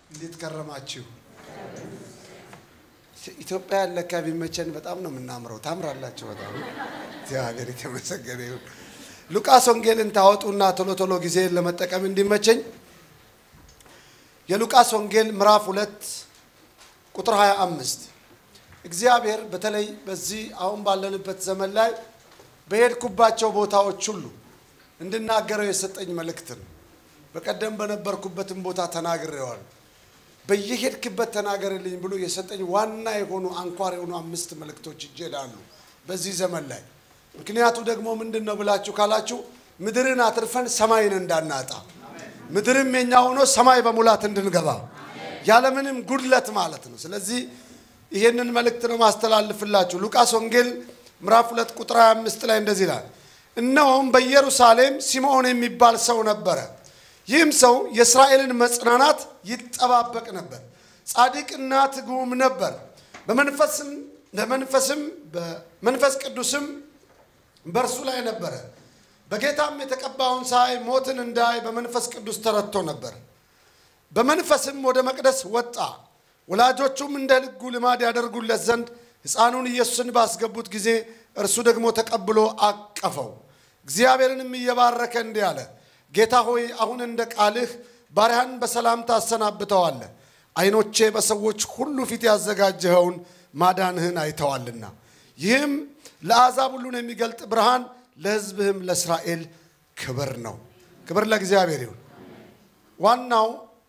እንዴት ከረማችሁ ኢትዮጵያ ለካ ቢመቸን በጣም ነው ምናምረው ታምራላችሁ በጣም እግዚአብሔር የተመሰገነ ይሁን ሉቃስ ወንጌልን ታወጡና ቶሎ ጊዜ ለመጠቀም እንዲመቸኝ የሉቃስ ወንጌል ምዕራፍ 2 ቁጥር 25 እግዚአብሔር በተለይ በዚህ አሁን ባለንበት ዘመን ላይ በሄድኩባቸው ቦታዎች ሁሉ እንድናገረው የሰጠኝ መልእክት ነው በቀደም በነበርኩበትም ቦታ ተናግሬዋል በየሄድክበት ተናገርልኝ ብሎ የሰጠኝ ዋና የሆኑ አንኳር የሆኑ 5 መልእክቶች ይጀላሉ በዚህ ዘመን ላይ ምክንያቱ ደግሞ ምንድነው ብላችሁ ካላችሁ ምድርን አትርፈን ሰማይን እንዳናጣ ምድርም የኛ ሆኖ ሰማይ በሙላት እንድንገባ ያለምንም ጉድለት ማለት ነው ስለዚህ ይሄንን መልእክት ነው ማስተላለፍላችሁ ሉቃስ ወንጌል ምዕራፍ 2 ቁጥር 25 ላይ እንደዚህ ይላል እነሆም በኢየሩሳሌም ሲሞን የሚባል ሰው ነበረ ይህም ሰው የእስራኤልን መጽናናት ይጠባበቅ ነበር ጻድቅና ትጉም ነበር በመንፈስ ቅዱስም በርሱ ላይ ነበር በጌታም የተቀባውን ሳይ ሞትን እንዳይ በመንፈስ ቅዱስ ተረድቶ ነበር በመንፈስም ወደ መቅደስ ወጣ ወላጆቹም እንደ ሕጉ ልማድ ያደርጉለት ዘንድ ሕፃኑን ኢየሱስን ባስገቡት ጊዜ እርሱ ደግሞ ተቀብሎ አቀፈው እግዚአብሔርንም እየባረከ እንዲህ አለ ጌታ ሆይ አሁን እንደ ቃልህ ባሪያን በሰላም ታሰናብተዋለህ አይኖቼ በሰዎች ሁሉ ፊት ያዘጋጀኸውን ማዳንህን አይተዋልና ይህም ለአሕዛብ ሁሉ የሚገልጥ ብርሃን ለሕዝብህም ለእስራኤል ክብር ነው ክብር ለእግዚአብሔር ይሁን ዋናው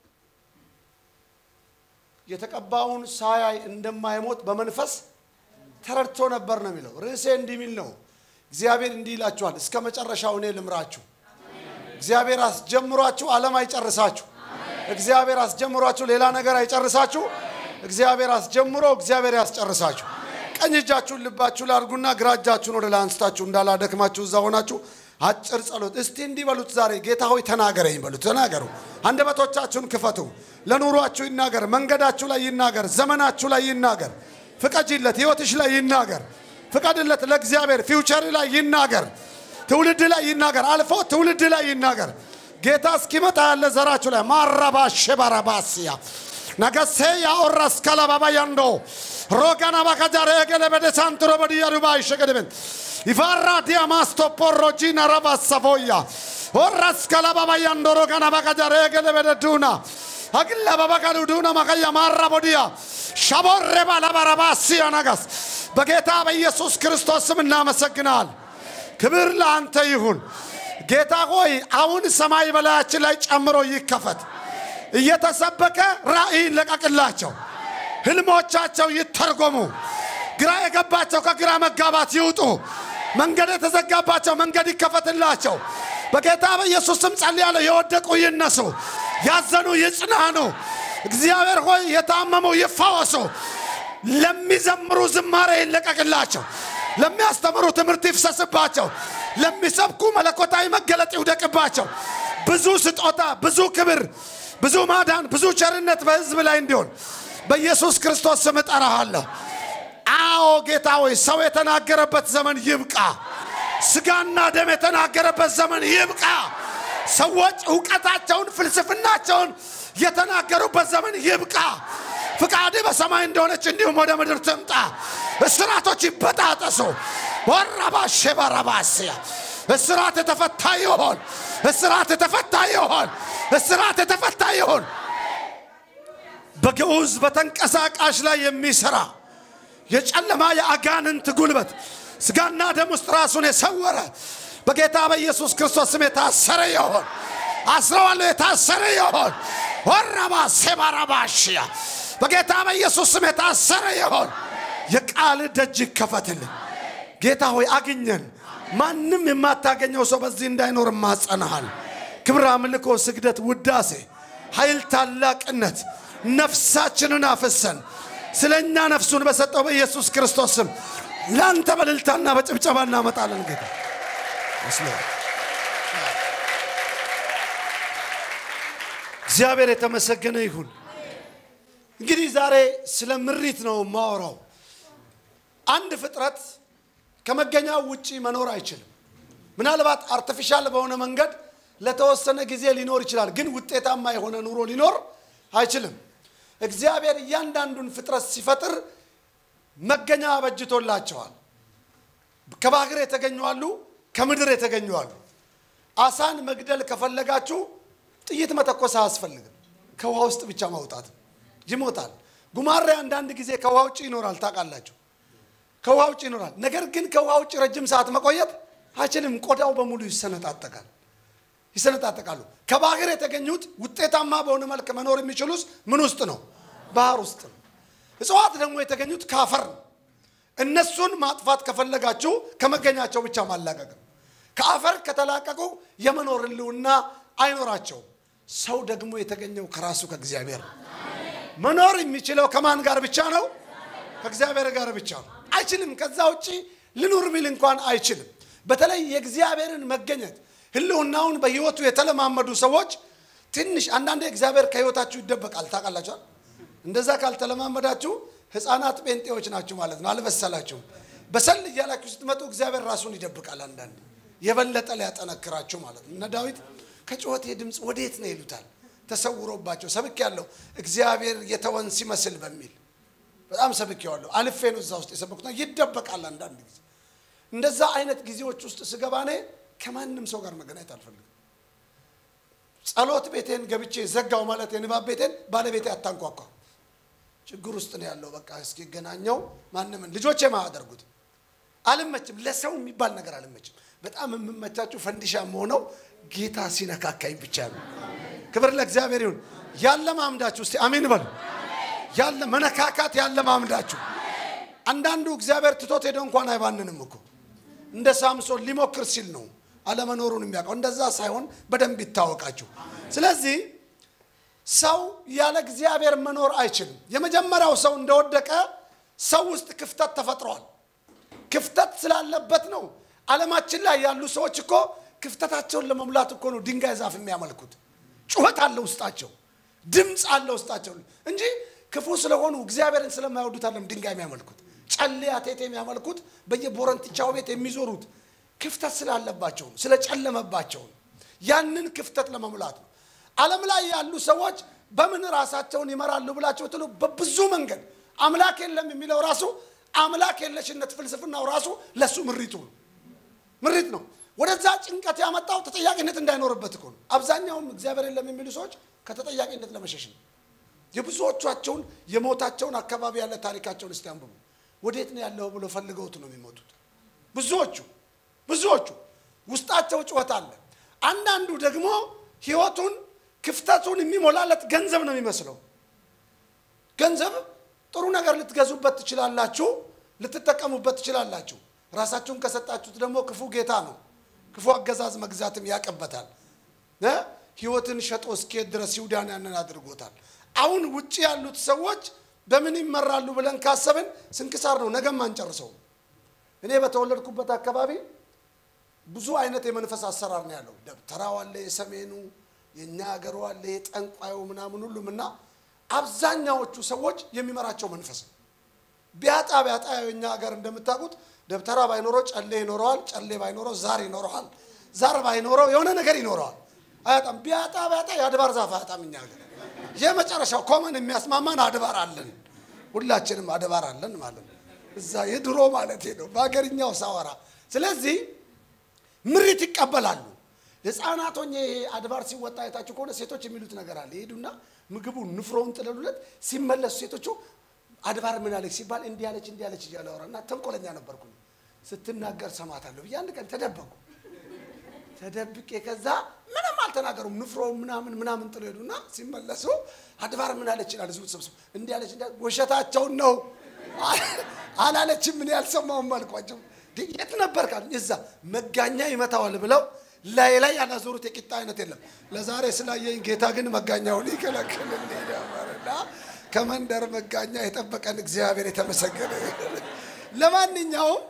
የተቀባውን ሳያይ እንደማይሞት በመንፈስ ተረድቶ ነበር ነው የሚለው ርዕሴ እንዲሚል ነው እግዚአብሔር እንዲህ ይላችኋል እስከ መጨረሻው እኔ ልምራችሁ እግዚአብሔር አስጀምሯችሁ ዓለም አይጨርሳችሁ እግዚአብሔር አስጀምሯችሁ ሌላ ነገር አይጨርሳችሁ እግዚአብሔር አስጀምሮ እግዚአብሔር ያስጨርሳችሁ ቀኝ እጃችሁን ልባችሁ ላርጉና ግራ እጃችሁን ወደ ላይ አንስታችሁ እንዳላደክማችሁ እዛ ሆናችሁ አጭር ጸሎት እስቲ እንዲህ በሉት ዛሬ ጌታ ሆይ ተናገረኝ በሉት ተናገሩ አንደበቶቻችሁን ክፈቱ ለኑሯችሁ ይናገር መንገዳችሁ ላይ ይናገር ዘመናችሁ ላይ ይናገር ፍቀጂለት ህይወትሽ ላይ ይናገር ፍቀድለት ለእግዚአብሔር ፊውቸር ላይ ይናገር ትውልድ ላይ ይናገር አልፎ ትውልድ ላይ ይናገር ጌታ እስኪመጣ ያለ ዘራችሁ ላይ ማራባሽ ባራባሲያ ነገሴ ያኦራስ ከላባባ ያንዶ ሮጋና ባካጃሬ ገለበደ ሳንትሮ በዲያ ሩባይ ሸገደበን ይፋራ ዲያማስቶ ፖሮጂና ራባሳፎያ ኦራስ ከላባባ ያንዶ ሮጋና ባካጃሬ ገለበደ ዱና አግላ ባባካሉ ዱና ማካያ ማራቦዲያ ሻቦሬ ባላባራባሲያ ናጋስ በጌታ በኢየሱስ ክርስቶስ ስም እናመሰግናል ክብር ለአንተ ይሁን ጌታ ሆይ አሁን ሰማይ በላያችን ላይ ጨምሮ ይከፈት እየተሰበከ ራእይ ለቀቅላቸው ህልሞቻቸው ይተርጎሙ ግራ የገባቸው ከግራ መጋባት ይውጡ መንገድ የተዘጋባቸው መንገድ ይከፈትላቸው በጌታ በኢየሱስ ስም ጸልያለሁ የወደቁ ይነሱ ያዘኑ ይጽናኑ እግዚአብሔር ሆይ የታመሙ ይፈወሱ ለሚዘምሩ ዝማሬ ይለቀቅላቸው ለሚያስተምሩ ትምህርት ይፍሰስባቸው ለሚሰብኩ መለኮታዊ መገለጥ ይውደቅባቸው ብዙ ስጦታ ብዙ ክብር ብዙ ማዳን ብዙ ቸርነት በሕዝብ ላይ እንዲሆን በኢየሱስ ክርስቶስ ስም እጠራሃለሁ አዎ ጌታ ሆይ ሰው የተናገረበት ዘመን ይብቃ ስጋና ደም የተናገረበት ዘመን ይብቃ ሰዎች ዕውቀታቸውን ፍልስፍናቸውን የተናገሩበት ዘመን ይብቃ ፍቃድ በሰማይ እንደሆነች እንዲሁም ወደ ምድር ትምጣ እስራቶች ይበጣጠሱ ወራባሽ ባራባሲያ እስራት ተፈታ ይሆን እስራት ተፈታ ይሆን እስራት ተፈታ ይሆን በግዑዝ በተንቀሳቃሽ ላይ የሚሰራ የጨለማ የአጋንንት ጉልበት ስጋና ደም ውስጥ ራሱን የሰወረ በጌታ በኢየሱስ ክርስቶስ ስም የታሰረ ይሆን አስረዋለሁ የታሰረ ይሆን ወራባስ ባራባሽያ በጌታ በኢየሱስ ስም የታሰረ ይሆን የቃል ደጅ ይከፈትልን ጌታ ሆይ አግኘን ማንንም የማታገኘው ሰው በዚህ እንዳይኖር ማጸናሃል ክብር አምልኮ ስግደት ውዳሴ ኃይል ታላቅነት ነፍሳችንን አፈሰን ስለኛ ነፍሱን በሰጠው በኢየሱስ ክርስቶስ ስም ላንተ በልልታና በጭብጨባ እናመጣለን ጌታ እግዚአብሔር የተመሰገነ ይሁን እንግዲህ ዛሬ ስለ ምሪት ነው ማወራው አንድ ፍጥረት ከመገኛው ውጪ መኖር አይችልም ምናልባት አርቲፊሻል በሆነ መንገድ ለተወሰነ ጊዜ ሊኖር ይችላል ግን ውጤታማ የሆነ ኑሮ ሊኖር አይችልም እግዚአብሔር እያንዳንዱን ፍጥረት ሲፈጥር መገኛ በጅቶላቸዋል ከባህር የተገኙ አሉ ከምድር የተገኙ አሉ አሳን መግደል ከፈለጋችሁ ጥይት መተኮስ አያስፈልግም ከውሃ ውስጥ ብቻ ማውጣት ይሞታል ጉማሬ አንዳንድ ጊዜ ከውሃ ውጭ ይኖራል ታውቃላችሁ ከውሃ ውጭ ይኖራል ነገር ግን ከውሃ ውጭ ረጅም ሰዓት መቆየት አይችልም ቆዳው በሙሉ ይሰነጣጠቃሉ ከባህር የተገኙት ውጤታማ በሆነ መልኩ መኖር የሚችሉስ ምን ውስጥ ነው ባህር ውስጥ ነው እጽዋት ደግሞ የተገኙት ካፈር እነሱን ማጥፋት ከፈለጋችሁ ከመገኛቸው ብቻ ማላቀቅ ከአፈር ከተላቀቁ የመኖር ልውና አይኖራቸው ሰው ደግሞ የተገኘው ከራሱ ከእግዚአብሔር መኖር የሚችለው ከማን ጋር ብቻ ነው ከእግዚአብሔር ጋር ብቻ ነው አይችልም ከዛ ውጪ ልኑር ቢል እንኳን አይችልም በተለይ የእግዚአብሔርን መገኘት ህልውናውን በህይወቱ የተለማመዱ ሰዎች ትንሽ አንዳንዴ እግዚአብሔር ከህይወታችሁ ይደበቃል ታውቃላችሁ እንደዛ ካልተለማመዳችሁ ህፃናት ጴንጤዎች ናችሁ ማለት ነው አልበሰላችሁ በሰል ይያላችሁ ስትመጡ እግዚአብሔር ራሱን ይደብቃል አንዳንዴ የበለጠ ሊያጠነክራችሁ ማለት ነው እና ዳዊት ከጮቴ ድምጽ ወዴት ነው ይሉታል ተሰውሮባቸው ሰብክ ያለው እግዚአብሔር የተወን ሲመስል በሚል በጣም ሰብክ ያለው አልፌ ነው እዛ ውስጥ የሰበኩት ይደበቃል አንዳንድ ጊዜ እንደዛ አይነት ጊዜዎች ውስጥ ስገባኔ ከማንንም ሰው ጋር መገናኘት አልፈልግም ጸሎት ቤቴን ገብቼ ዘጋው ማለት የንባብ ቤቴን ባለቤቴ አታንቋቋ ችግር ውስጥ ነው ያለው በቃ እስኪ ገናኛው ማንንም ልጆቼ ማያደርጉት አልመችም ለሰው የሚባል ነገር አልመችም በጣም የምመቻችሁ ፈንዲሻ ሆነው ጌታ ሲነካካይ ብቻ ነው ክብር ለእግዚአብሔር ይሁን ያለ ማምዳችሁ እስቲ አሜን በሉ ያለ መነካካት ያለ ማምዳችሁ አንዳንዱ እግዚአብሔር ትቶት ሄዶ እንኳን አይባንንም እኮ እንደ ሳምሶን ሊሞክር ሲል ነው አለመኖሩን የሚያውቀው እንደዛ ሳይሆን በደንብ ይታወቃችሁ ስለዚህ ሰው ያለ እግዚአብሔር መኖር አይችልም የመጀመሪያው ሰው እንደወደቀ ሰው ውስጥ ክፍተት ተፈጥሯል ክፍተት ስላለበት ነው ዓለማችን ላይ ያሉ ሰዎች እኮ ክፍተታቸውን ለመሙላት እኮ ነው ድንጋይ ዛፍ የሚያመልኩት ጩኸት አለ ውስጣቸው ድምጽ አለ ውስጣቸው እንጂ ክፉ ስለሆኑ እግዚአብሔርን ስለማይወዱት አይደለም ድንጋይ የሚያመልኩት ጨለያ ቴቴ የሚያመልኩት በየቦረንትቻው ቤት የሚዞሩት ክፍተት ስላለባቸው ስለጨለመባቸው ያንን ክፍተት ለመሙላት ነው ዓለም ላይ ያሉ ሰዎች በምን ራሳቸውን ይመራሉ ብላችሁ ትሉ በብዙ መንገድ አምላክ የለም የሚለው ራሱ አምላክ የለሽነት ፍልስፍናው ራሱ ለሱ ምሪት ነው ወደዛ ጭንቀት ያመጣው ተጠያቂነት እንዳይኖርበት እኮ ነው አብዛኛው እግዚአብሔር የለም የሚሉ ሰዎች ከተጠያቂነት ለመሸሽ ነው የብዙዎቻቸውን የሞታቸውን አካባቢ ያለ ታሪካቸውን እስቲያንብቡ ወዴት ነው ያለው ብሎ ፈልገውት ነው የሚሞቱት ብዙዎቹ ውስጣቸው ጩኸት አለ አንዳንዱ ደግሞ ህይወቱን ክፍተቱን የሚሞላለት ገንዘብ ነው የሚመስለው ገንዘብ ጥሩ ነገር ልትገዙበት ትችላላችሁ ልትጠቀሙበት ትችላላችሁ ራሳችሁን ከሰጣችሁት ደግሞ ክፉ ጌታ ነው ክፉ አገዛዝ መግዛትም ያቀበታል ህይወትን ሸጦ እስኪ ድረስ ይሁዳን ያንን አድርጎታል አሁን ውጪ ያሉት ሰዎች በምን ይመራሉ ብለን ካሰብን ስንክሳር ነው ነገም አንጨርሰው እኔ በተወለድኩበት አካባቢ ብዙ አይነት የመንፈስ አሰራር ነው ያለው ደብተራው አለ የሰሜኑ የኛ ሀገሩ አለ የጠንቋዩ ምናምን ሁሉምና አብዛኛዎቹ ሰዎች የሚመራቸው መንፈስ ቢያጣ የኛ ሀገር እንደምታውቁት ደብተራ ባይኖረው ጨሌ ይኖረዋል ጨሌ ባይኖረው ዛር ይኖረዋል ዛር ባይኖረው የሆነ ነገር ይኖረዋል አያጣም ቢያጣ ያድባር ዛፍ አያጣም እኛ ሀገር የመጨረሻው ኮመን የሚያስማማን አድባር አለን ሁላችንም አድባር አለን ማለት ነው እዛ የድሮ ማለት ነው በአገርኛው ሳወራ ስለዚህ ምሪት ይቀበላሉ ለጻናቶኝ አድባር ሲወጣ አይታችሁ ከሆነ ሴቶች የሚሉት ነገር አለ ይሄዱና ምግቡን ንፍሮውን ጥለሉለት ሲመለሱ ሴቶቹ አድባር ምን አለች ሲባል እንዲያለች ያለውራና ተንቆለኛ ነበርኩ ስትናገር ሰማታለሁ ያን ቀን ተደብቄ ከዛ ምንም አልተናገሩም ንፍሮ ምናምን ጥለሉና ሲመለሱ አድባር ምን አለች ይላል ዝውት ሰብስብ እንዲያለች ወሸታቸው ነው አላለችም ምን ያልሰማው ማልቋቸው የት ነበርካል እዛ መጋኛ ይመታዋል ብለው ላይ ያናዞሩት የቂጣ አይነት የለም ለዛሬ ስላየኝ ጌታ ግን መጋኛውን ይከለክልልኝ ነበርና ከመንደር መጋኛ የጠበቀን እግዚአብሔር የተመሰገነ ለማንኛውም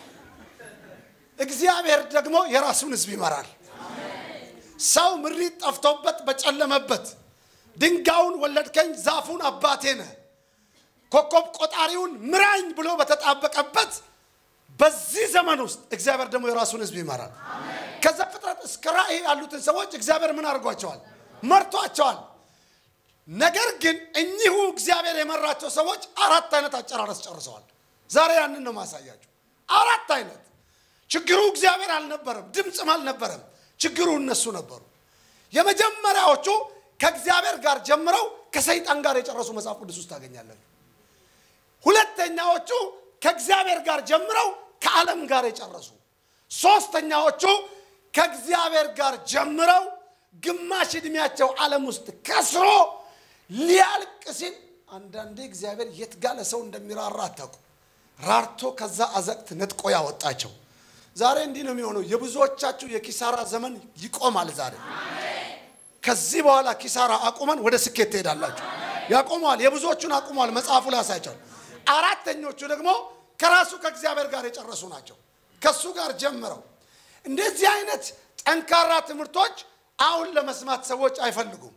እግዚአብሔር ደግሞ የራሱን ህዝብ ይመራል ሰው ምሪት ጠፍቶበት በጨለመበት ድንጋዩን ወለድከኝ ዛፉን አባቴ ነህ ኮከብ ቆጣሪውን ምራኝ ብሎ በተጣበቀበት በዚህ ዘመን ውስጥ እግዚአብሔር ደግሞ የራሱን ህዝብ ይመራል ከዛ ፍጥረት እስከ ራእይ ያሉትን ሰዎች እግዚአብሔር ምን አድርጓቸዋል መርቷቸዋል ነገር ግን እኚሁ እግዚአብሔር የመራቸው ሰዎች አራት አይነት አጨራረስ ጨርሰዋል። ዛሬ ያንን ነው ማሳያችሁ። አራት አይነት ችግሩ እግዚአብሔር አልነበረም፣ ድምጽም አልነበረም። ችግሩ እነሱ ነበሩ። የመጀመሪያዎቹ ከእግዚአብሔር ጋር ጀምረው ከሰይጣን ጋር የጨረሱ መጽሐፍ ቅዱስ ውስጥ ታገኛላችሁ። ሁለተኛዎቹ ከእግዚአብሔር ጋር ጀምረው ከዓለም ጋር የጨረሱ። ሶስተኛዎቹ ከእግዚአብሔር ጋር ጀምረው ግማሽ እድሜያቸው ዓለም ውስጥ ከስሮ ሊያልቅ ሲል አንዳንዴ እግዚአብሔር የት ጋር ለሰው እንደሚራራ አታውቁ። ራርቶ ከዛ አዘቅት ነጥቆ ያወጣቸው። ዛሬ እንዲህ ነው የሚሆነው። የብዙዎቻችሁ የኪሳራ ዘመን ይቆማል ዛሬ። ከዚህ በኋላ ኪሳራ አቁመን ወደ ስኬት ትሄዳላችሁ። ያቆማል። የብዙዎቹን አቁሟል። መጽሐፉ ላይ ያሳያቸዋል። አራተኞቹ ደግሞ ከራሱ ከእግዚአብሔር ጋር የጨረሱ ናቸው። ከሱ ጋር ጀምረው እንደዚህ አይነት ጠንካራ ትምህርቶች አሁን ለመስማት ሰዎች አይፈልጉም።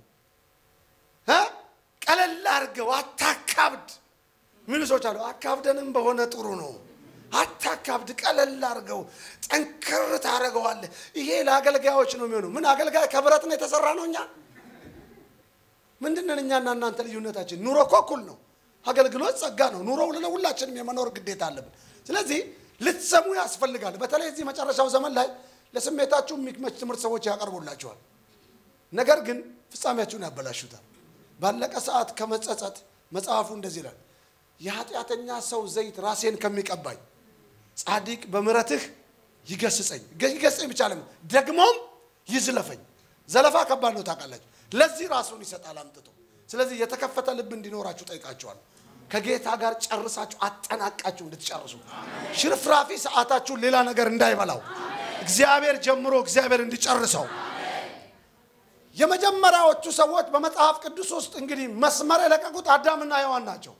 ቀለል አድርገው አታካብድ ምን ሰዎች አሉ። አካብደንም በሆነ ጥሩ ነው። አታካብድ፣ ቀለል አድርገው ጠንክር ታረጋዋለህ። ይሄ ለአገልጋዮች ነው የሚሆነው። ምን አገልጋይ ከብረት ነው የተሰራ ነው? እኛ ምንድነው እኛና እናንተ ልዩነታችን? ኑሮ እኮ እኩል ነው። አገልግሎት ጸጋ ነው። ኑሮው ለሁላችንም የመኖር ግዴታ አለብን። ስለዚህ ልትሰሙ ያስፈልጋል። በተለይ እዚህ መጨረሻው ዘመን ላይ ለስሜታችሁ የሚመች ትምህርት ሰዎች ያቀርቡላችኋል። ነገር ግን ፍጻሜያችሁን ያበላሹታል። ባለቀ ሰዓት ከመጸጸት መጽሐፉ እንደዚህ ይላል፣ የኃጢአተኛ ሰው ዘይት ራሴን ከሚቀባኝ ጻድቅ በምሕረትህ ይገስጸኝ። ይገስጸኝ ብቻ አይደለም ደግሞም ይዝለፈኝ። ዘለፋ ከባድ ነው ታውቃላችሁ። ለዚህ ራሱን ይሰጣል አምጥቶ። ስለዚህ የተከፈተ ልብ እንዲኖራችሁ ጠይቃችኋለሁ። ከጌታ ጋር ጨርሳችሁ አጠናቃችሁ እንድትጨርሱ። ሽርፍራፊ ሰዓታችሁ ሌላ ነገር እንዳይበላው እግዚአብሔር ጀምሮ እግዚአብሔር እንዲጨርሰው። የመጀመሪያዎቹ ሰዎች በመጽሐፍ ቅዱስ ውስጥ እንግዲህ መስመር የለቀቁት አዳምና ሔዋን ናቸው።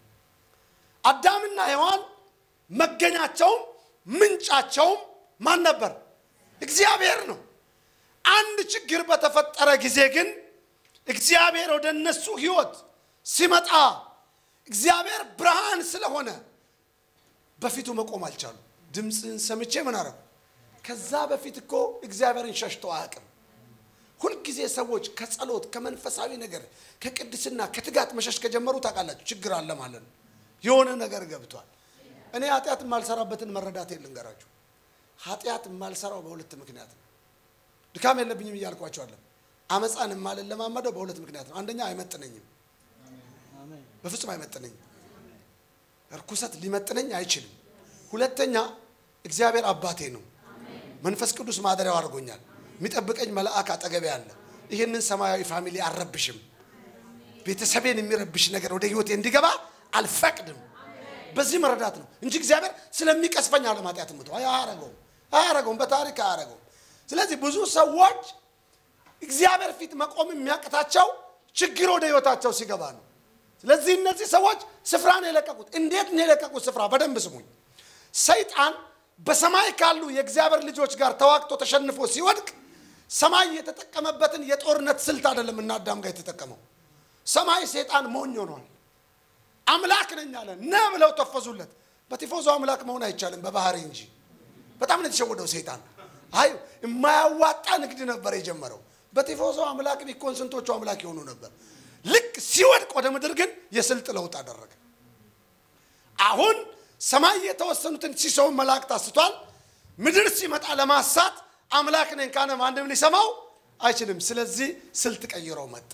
አዳምና ሔዋን መገኛቸውም ምንጫቸውም ማን ነበር? እግዚአብሔር ነው። አንድ ችግር በተፈጠረ ጊዜ ግን እግዚአብሔር ወደ እነሱ ህይወት ሲመጣ እግዚአብሔር ብርሃን ስለሆነ በፊቱ መቆም አልቻሉ። ድምጽን ሰምቼ ምን አረኩ? ከዛ በፊት እኮ እግዚአብሔርን ሸሽተው አያውቅም። ሁሉ ጊዜ ሰዎች ከጸሎት ከመንፈሳዊ ነገር ከቅድስና ከትጋት መሸሽ ከጀመሩ ታውቃላችሁ ችግር አለ ማለት ነው። የሆነ ነገር ገብቷል። እኔ ኃጢአት ማልሰራበትን መረዳት የለንገራችሁ። ኃጢአት ማልሰራው በሁለት ምክንያት ነው። ድካም የለብኝም እያልኳችሁ አይደለም። አመጻን ማለለማመደው በሁለት ምክንያት ነው። አንደኛ አይመጥነኝም። አሜን። በፍጹም አይመጥነኝም። እርኩሰት ሊመጥነኝ አይችልም። ሁለተኛ እግዚአብሔር አባቴ ነው። መንፈስ ቅዱስ ማደሪያው አድርጎኛል። የሚጠብቀኝ መልአክ አጠገቤ አለ። ይሄንን ሰማያዊ ፋሚሊ አልረብሽም። ቤተሰቤን የሚረብሽ ነገር ወደ ህይወቴ እንዲገባ አልፈቅድም። በዚህ መረዳት ነው እንጂ እግዚአብሔር ስለሚቀስፈኝ አለ ማጥያት ምቶ አያረገውም በታሪክ አያረገውም። ስለዚህ ብዙ ሰዎች እግዚአብሔር ፊት መቆም የሚያቀታቸው ችግር ወደ ህይወታቸው ሲገባ ነው። ስለዚህ እነዚህ ሰዎች ስፍራን የለቀቁት እንዴት ነው የለቀቁት? ስፍራ በደንብ ስሙኝ። ሰይጣን በሰማይ ካሉ የእግዚአብሔር ልጆች ጋር ተዋክቶ ተሸንፎ ሲወድቅ ሰማይ የተጠቀመበትን የጦርነት ስልት አይደለም እና አዳም ጋር የተጠቀመው። ሰማይ ሰይጣን ሞኝ ሆኗል። አምላክ ነኝ አለ ነው ብለው ተፈዙለት። በቲፎዞ አምላክ መሆን አይቻልም በባህሪ እንጂ። በጣም ነው የተሸወደው ሰይጣን። አይ የማያዋጣ ንግድ ነበር የጀመረው። በቲፎዞ አምላክ ቢኮን ስንቶቹ አምላክ ይሆኑ ነበር። ልክ ሲወድቅ ወደ ምድር ግን የስልጥ ለውጥ አደረገ። አሁን ሰማይ የተወሰኑትን ሲሰው መላእክት አስቷል። ምድር ሲመጣ ለማሳት አምላክ ነኝ ካለ ማንንም ሊሰማው አይችልም። ስለዚህ ስልት ቀይሮ መጣ።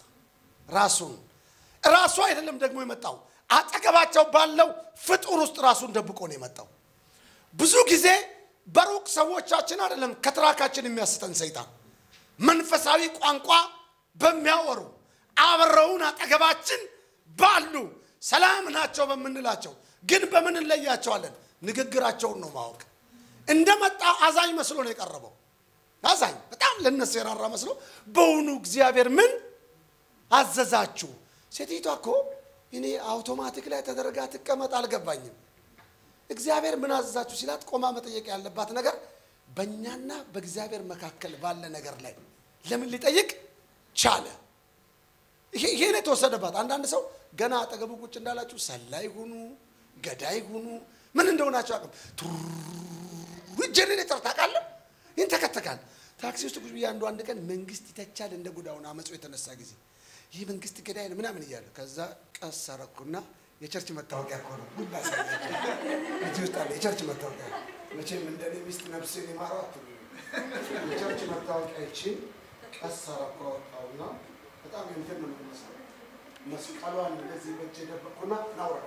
ራሱ አይደለም ደግሞ የመጣው አጠገባቸው ባለው ፍጡር ውስጥ ራሱን ደብቆ ነው የመጣው። ብዙ ጊዜ በሩቅ ሰዎቻችን አይደለም ከትራካችን የሚያስተን ሰይጣን መንፈሳዊ ቋንቋ በሚያወሩ አብረውን አጠገባችን ባሉ ሰላም ናቸው በመንላቸው ግን በምን እንለያቸዋለን? ንግግራቸውን ነው ማወቅ። እንደመጣ አዛኝ መስሎ ነው የቀረበው። አዛኝ በጣም ለነሱ የራራ መስሎ በእውኑ እግዚአብሔር ምን አዘዛችሁ? ሴቲቷ እኮ እኔ አውቶማቲክ ላይ ተደረጋ ተቀመጥ አልገባኝም። እግዚአብሔር ምን አዘዛችሁ ሲላት ቆማ መጠየቅ ያለባት ነገር በእኛና በእግዚአብሔር መካከል ባለ ነገር ላይ ለምን ሊጠይቅ ቻለ? ይሄ ነው ተወሰደባት። አንዳንድ ሰው ገና አጠገቡ ቁጭ እንዳላችሁ ሰላይ ሁኑ ገዳይ ሁኑ ምን እንደሆናችሁ አቅም ጀነሬተር ታቃለ ይንተከተካል። ታክሲ ውስጥ ቁጭ ብያ አንድ ቀን መንግስት ይተቻል እንደ ጉዳውና አመጾ የተነሳ ጊዜ ይህ መንግስት ገዳይ ነው ምናምን ይያለ ከዛ ቀስ አረኩና የቸርች መታወቂያ እኮ ነው ሁላ ሳይሆን እዚህ ውስጥ አለ የቸርች መታወቂያ መቼም እንደኔ ሚስት ነፍሴን ይማራት የቸርች መታወቂያ እቺ ቀስ አረኩና በጣም እንትን ነው የሚመስለው መስቀሏን እንደዚህ በእጄ ደበቅኩና ናውራ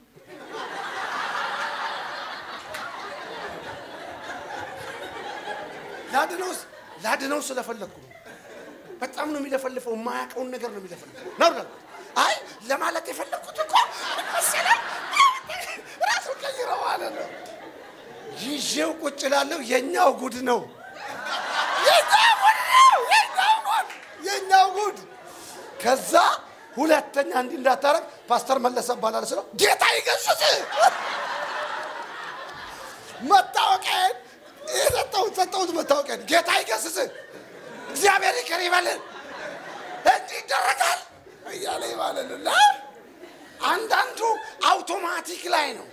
ላድነው ስለፈለኩ ነው በጣም ነው የሚለፈልፈው ማያቀውን ነገር ነው የሚለፈልፈው ናውራ አይ ለማለት የፈለኩት እኮ መሰለ ራሱ ከይረው አለ ነው ይዤው ቁጭ ላለው የኛው ጉድ ነው የኛው ጉድ ከዛ ሁለተኛ እንዲ እንዳታረግ ፓስተር መለሰ ባላል ስለው ጌታ ይገስጽ መታወቂያ ተጣውት መታወቂያ ጌታ ይገስጽ እግዚአብሔር ይከር ይበል እንጂ ይደረጋል እያለ ይባላልና አንዳንዱ አውቶማቲክ ላይ ነው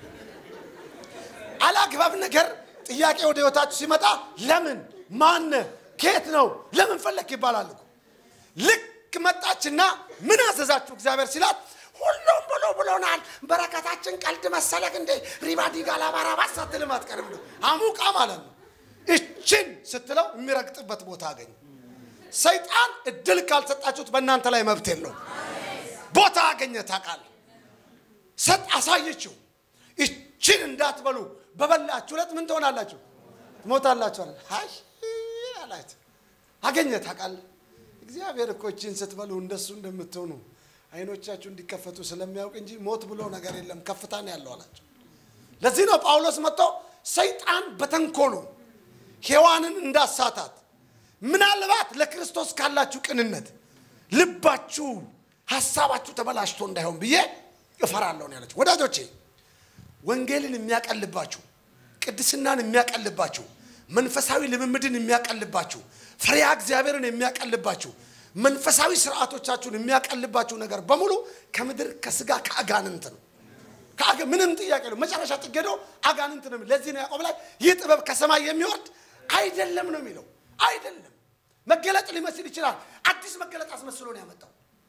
አላግባብ ነገር ጥያቄ ወደ ህይወታችሁ ሲመጣ ለምን ማን ከየት ነው ለምን ፈለክ ይባላል እኮ ልክ መጣችና ምን አዘዛችሁ እግዚአብሔር ሲላት ሁሉም ብሎናል በረከታችን ቀልድ መሰለክ እንደ ሪባዲ ጋላባራ ባሳተልም አትቀርም ነው አሙቃ ማለት ነው እቺን ስትለው የሚረግጥበት ቦታ አገኘ ሰይጣን እድል ካልሰጣችሁት በእናንተ ላይ መብት የለውም ቦታ አገኘ ታቃል ሰጥ አሳየችው እቺን እንዳትበሉ በበላችሁ ለት ምን ትሆናላችሁ ትሞታላችሁ አይ አላት አገኘ ታቃል እግዚአብሔር እኮ እቺን ስትበሉ እንደሱ እንደምትሆኑ አይኖቻችሁ እንዲከፈቱ ስለሚያውቅ እንጂ ሞት ብሎ ነገር የለም ከፍታን ያለው አላችሁ ለዚህ ነው ጳውሎስ መጥቶ ሰይጣን በተንኮሉ ሔዋንን እንዳሳታት ምናልባት ለክርስቶስ ካላችሁ ቅንነት ልባችሁ ሐሳባችሁ ተበላሽቶ እንዳይሆን ብዬ እፈራለሁ ነው ያለችው ወዳጆቼ ወንጌልን የሚያቀልባችሁ ቅድስናን የሚያቀልባችሁ መንፈሳዊ ልምምድን የሚያቀልባችሁ ፍሬያ እግዚአብሔርን የሚያቀልባችሁ መንፈሳዊ ሥርዓቶቻችሁን የሚያቀልባችሁ ነገር በሙሉ ከምድር ከስጋ ከአጋንንት ነው ምንም ጥያቄ ነው መጨረሻ ጥገዶ አጋንንት ነው ለዚህ ነው ያዕቆብ ላይ ይጥበብ ከሰማይ የሚወርድ አይደለም ነው የሚለው አይደለም መገለጥ ሊመስል ይችላል አዲስ መገለጥ አስመስሎ ነው ያመጣው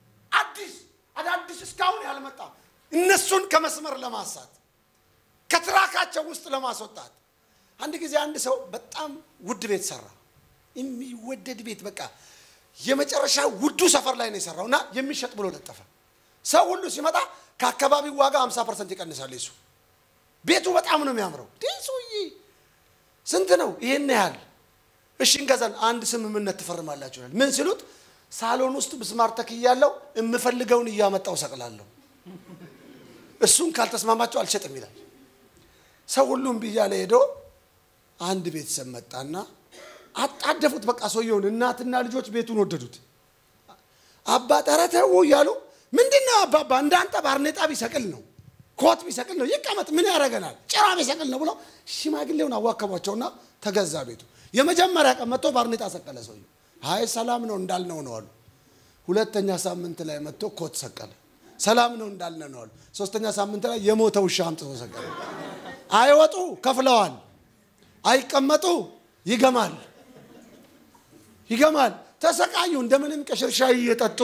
አዲስ እስካሁን ያልመጣ እነሱን ከመስመር ለማሳት ከትራካቸው ውስጥ ለማስወጣት አንድ ጊዜ አንድ ሰው በጣም ውድ ቤት ሰራ የሚወደድ ቤት በቃ የመጨረሻ ውዱ ሰፈር ላይ ነው የሰራውና የሚሸጥ ብሎ ለጠፈ ሰው ሁሉ ሲመጣ ከአካባቢው ዋጋ 50% ይቀንሳል እሱ ቤቱ በጣም ነው የሚያምረው ዲሱይ ስንት ነው ይሄን ያህል እሺ እንገዛን አንድ ስምምነት ተፈርማላችሁ ምን ሲሉት ሳሎን ውስጥ ብስማር ተክያለው እምፈልገውን ያመጣው ሰቅላለሁ እሱን ካልተስማማቸው አልሸጥም ይላል ሰው ሁሉም ቢያለ ሄዶ አንድ ቤት ሰመጣና አጣደፉት በቃ ሰውየውን እናትና ልጆች ቤቱን ወደዱት አባ ተረተው ያሉ ምንድነው አባባ እንዳንተ ባርኔጣ ቢሰቅል ነው ኮት ቢሰቅል ነው ይቀመጥ ምን ያረጋናል ጭራ ቢሰቅል ነው ብሎ ሽማግሌውን አዋከቧቸውና ተገዛ ቤቱ የመጀመሪያ ቀን መጥቶ ባርኔጣ ሰቀለ ሰውየው አይ ሰላም ነው እንዳልነው ነው አሉ ሁለተኛ ሳምንት ላይ መጥቶ ኮት ሰቀለ ሰላም ነው እንዳልነው ነው አሉ ሶስተኛ ሳምንት ላይ የሞተው ውሻ አምጥቶ ሰቀለ አይወጡ ከፍለዋል አይቀመጡ ይገማል ተሰቃዩ እንደምንም ከሽርሻይ እየጠጡ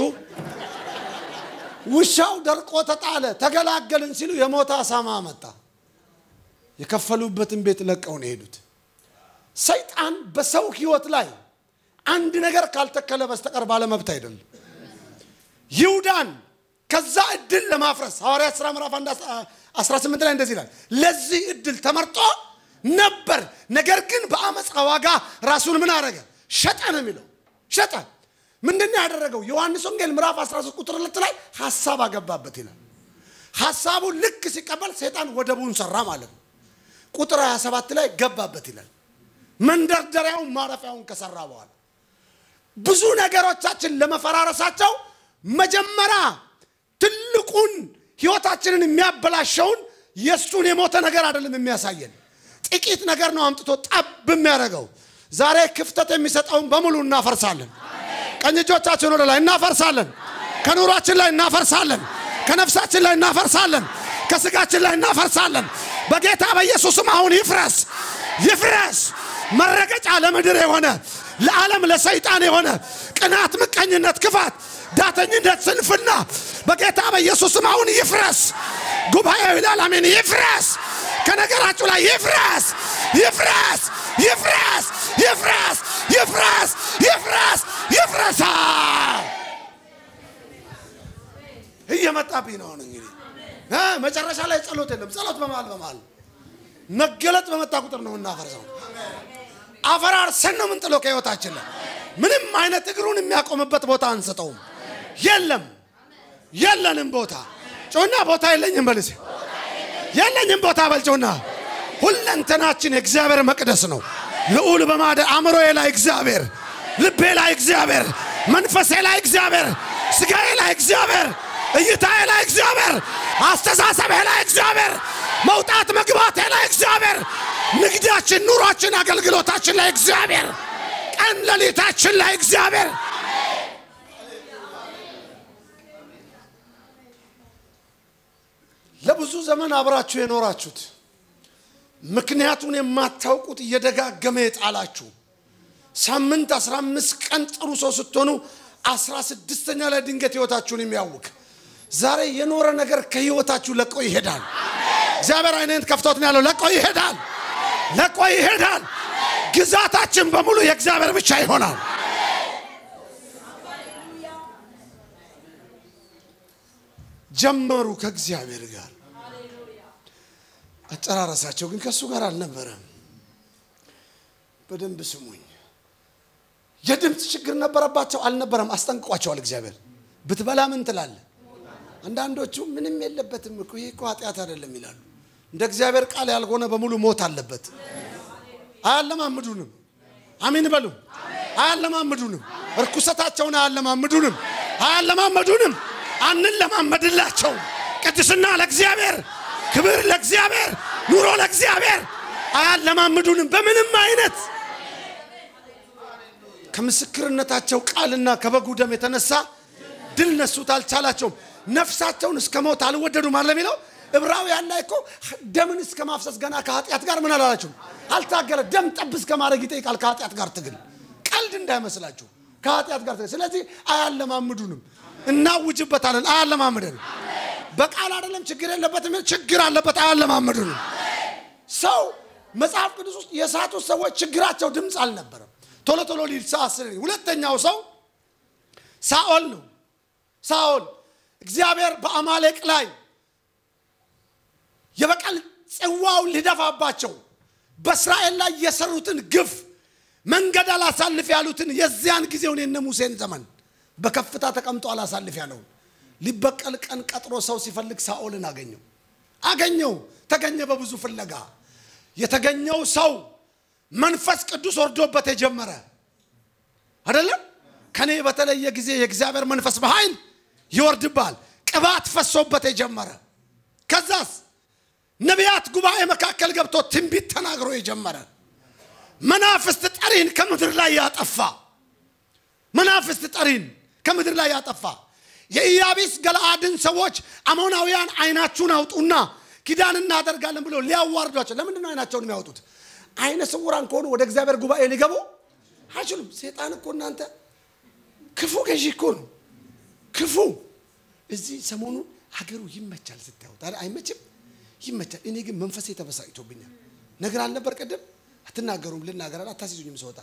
ውሻው ደርቆ ተጣለ ተገላገልን ሲሉ የሞታ አሳማ መጣ የከፈሉበትን ቤት ለቀው ነው ሄዱት ሰይጣን በሰው ህይወት ላይ አንድ ነገር ካልተከለ በስተቀር ባለ መብት አይደለም ይሁዳን ከዛ እድል ለማፍረስ ሐዋርያት ሥራ ምዕራፍ 18 ላይ እንደዚህ ይላል ለዚህ እድል ተመርጦ ነበር ነገር ግን በአመጽ ዋጋ ራሱን ምን አረገ ሸጠ ነው የሚለው ሸጠ ምንድነው ያደረገው ዮሐንስ ወንጌል ምዕራፍ 13 ቁጥር 2 ላይ ሐሳብ አገባበት ይላል ሐሳቡ ልክ ሲቀበል ሰይጣን ወደቡን ሰራ ማለት ነው ቁጥር 27 ላይ ገባበት ይላል መንደርደሪያው ማረፊያውን ከሰራ በኋላ ብዙ ነገሮቻችን ለመፈራረሳቸው መጀመሪያ ትልቁን ህይወታችንን የሚያበላሸውን የሱን የሞተ ነገር አይደለም የሚያሳየን ጥቂት ነገር ነው አምጥቶ ጠብ የሚያረጋው ዛሬ ክፍተት የሚሰጠውን በሙሉ እናፈርሳለን ቀኝ እጆቻችንን ወደ ላይ እናፈርሳለን ከኑራችን ላይ እናፈርሳለን ከነፍሳችን ላይ እናፈርሳለን ከስጋችን ላይ እናፈርሳለን በጌታ በኢየሱስም አሁን ይፍረስ መረገጫ ለምድር የሆነ ለዓለም ለሰይጣን የሆነ ቅናት ምቀኝነት ክፋት ዳተኝነት ስንፍና በጌታ በኢየሱስ ስም አሁን ይፍረስ ጉባኤው ይላል አሜን ይፍረስ ከነገራችሁ ላይ ይፍረስ ይፍረስ ይፍረስ ይፍረስ ይፍረስ ይፍረስ ይፍረስ እየመጣብኝ ነው እንግዲህ መጨረሻ ላይ ጸሎት የለም ጸሎት በማል መገለጥ በመጣ ቁጥር ነው እናፈርሰው አፈራርሰን ነው ምንጥለው ከህይወታችን ላይ ምንም አይነት እግሩን የሚያቆምበት ቦታ አንሰጠውም የለንም ቦታ ጮና ቦታ የለኝም በልስ የለኝም ቦታ በልጮና ሁለንተናችን የእግዚአብሔር መቅደስ ነው ልዑል በማደ አእምሮዬ ላይ እግዚአብሔር ልቤ ላይ እግዚአብሔር መንፈሴ ላይ እግዚአብሔር ስጋዬ ላይ እግዚአብሔር እይታዬ ላይ እግዚአብሔር አስተሳሰቤ ላይ እግዚአብሔር መውጣት መግባቴ ላይ እግዚአብሔር ንግዳችን ኑሯችን አገልግሎታችን ላይ እግዚአብሔር ቀን ለሊታችን ላይ እግዚአብሔር ለብዙ ዘመን አብራችሁ የኖራችሁት ምክንያቱን የማታውቁት እየደጋገመ የጣላችሁ ሳምንት 15 ቀን ጥሩ ሰው ስትሆኑ 16ኛ ላይ ድንገት ህይወታችሁን የሚያውክ ዛሬ የኖረ ነገር ከህይወታችሁ ለቆ ይሄዳል እግዚአብሔር አይነን ከፍቶት ነው ያለው ለቆ ይሄዳል ግዛታችን በሙሉ የእግዚአብሔር ብቻ ይሆናል ጀመሩ ከእግዚአብሔር ጋር አጨራረሳቸው ግን ከሱ ጋር አልነበረም በደንብ ስሙኝ የድምጽ ችግር ነበረባቸው አልነበረም አስጠንቅቋቸዋል እግዚአብሔር ብትበላ ምን ትላለ አንዳንዶቹ ምንም የለበትም እኮ ይሄ እኮ ኃጢአት አይደለም ይላሉ እንደ እግዚአብሔር ቃል ያልሆነ በሙሉ ሞት አለበት አያለማምዱንም አሜን በሉ አያለማምዱንም እርኩሰታቸውን አያለማምዱንም አንለማመድላቸው ቅድስና ለእግዚአብሔር ክብር ለእግዚአብሔር ኑሮ ለእግዚአብሔር አያለማምዱንም በምንም አይነት ከምስክርነታቸው ቃልና ከበጉ ደም የተነሳ ድል ነሱት አልቻላቸውም ነፍሳቸውን እስከ ሞት አልወደዱም ማለት ነው ዕብራውያን ላይ እኮ ደምን እስከ ማፍሰስ ገና ከኃጢአት ጋር ምን አላላችሁ አልታገለ ደም ጠብ እስከ ማድረግ ይጠይቃል ከኃጢአት ጋር ትግል ቀልድ እንዳይመስላችሁ ከኃጢአት ጋር ስለዚህ አያለማምዱንም እናውጅበታለን አያለማምደን በቃል አይደለም ችግር የለበትም ችግር አለበት አያለማምዱንም ሰው መጽሐፍ ቅዱስ ውስጥ የሳቱ ሰዎች ችግራቸው ድምጽ አልነበረም ቶሎ ሊሳስር ሁለተኛው ሰው ሳኦል ነው ሳኦል እግዚአብሔር በአማሌቅ ላይ የበቀል ጽዋው ሊደፋባቸው በእስራኤል ላይ የሰሩትን ግፍ መንገድ አላሳልፍ ያሉትን የዚያን ጊዜውን የነ ሙሴን ዘመን በከፍታ ተቀምጦ አላሳልፍ ያለው ሊበቀል ቀን ቀጥሮ ሰው ሲፈልግ ሳኦልን አገኘው ተገኘ በብዙ ፍለጋ የተገኘው ሰው መንፈስ ቅዱስ ወርዶበት የጀመረ አይደለም ከኔ በተለየ ጊዜ የእግዚአብሔር መንፈስ በኃይል ይወርድባል ቅባት ፈሶበት የጀመረ ከዛስ ነቢያት ጉባኤ መካከል ገብቶ ትንቢት ተናግሮ የጀመረ መናፍስት ጠሪን ከምድር ላይ ያጠፋ የኢያቢስ ገለአድን ሰዎች አሞናውያን አይናችሁን አውጡና ኪዳን እናደርጋለን ብሎ ሊያዋርዷቸው ለምንድን ነው አይናቸውን የሚያወጡት አይነ ስውራን ከሆኑ ወደ እግዚአብሔር ጉባኤ ሊገቡ አይችሉም ሰይጣን እኮ እናንተ ክፉ ገዢ እኮ ነው ክፉ እዚህ ሰሞኑ ሀገሩ ይመቻል ስታዩት አይመችም ይመቻል እኔ ግን መንፈሴ ተበሳጭቶብኛል ነገር አልነበር ቀደም አትናገሩም ልናገራላ አታሲዙኝም ሰውታ